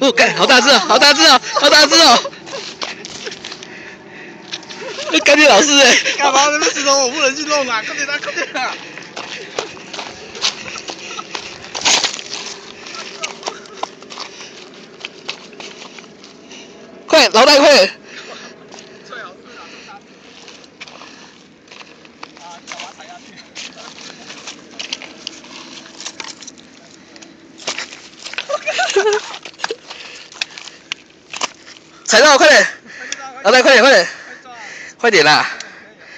哦，干，好大只哦，好大只哦，好大只哦！干爹老师哎， 干嘛？那石头我不能去弄啊！快点啊，快点啊！ 快，老大快点！ 最好是拿这大只。啊，你把它踩下去。 踩到，快点！老大快点，快点！快点啦！